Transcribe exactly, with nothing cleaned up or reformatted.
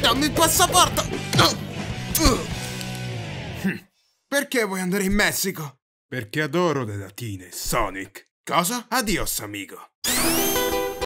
Dammi il passaporto! Perché vuoi andare in Messico? Perché adoro le latine, Sonic. Cosa? Adios, amico.